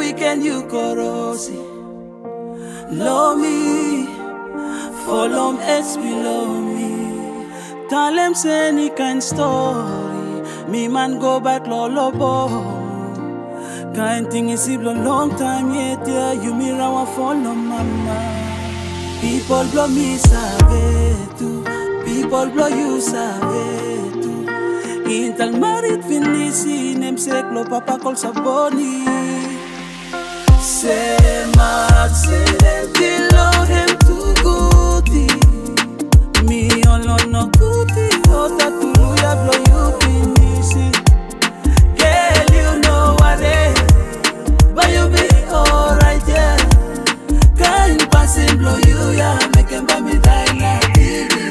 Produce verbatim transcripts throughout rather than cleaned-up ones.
weekend you korosi. Love me, follow me, it's below me. Tell them say any kind story. Me man go back lolobo. Kind thing is a long time yet, yeah. You me rawa follow mama. People blow me save too. People blow you save too. Intal marit finisi nem seklo papa kol saboni. Say mat say below him too goody. Me alone no goody. Ota tulu ya blow you finisi. Girl you know what it. But you be alright, yeah. Can't pass and blow you, yeah. Make him buy me die like T V.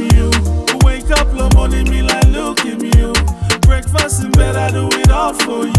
For you.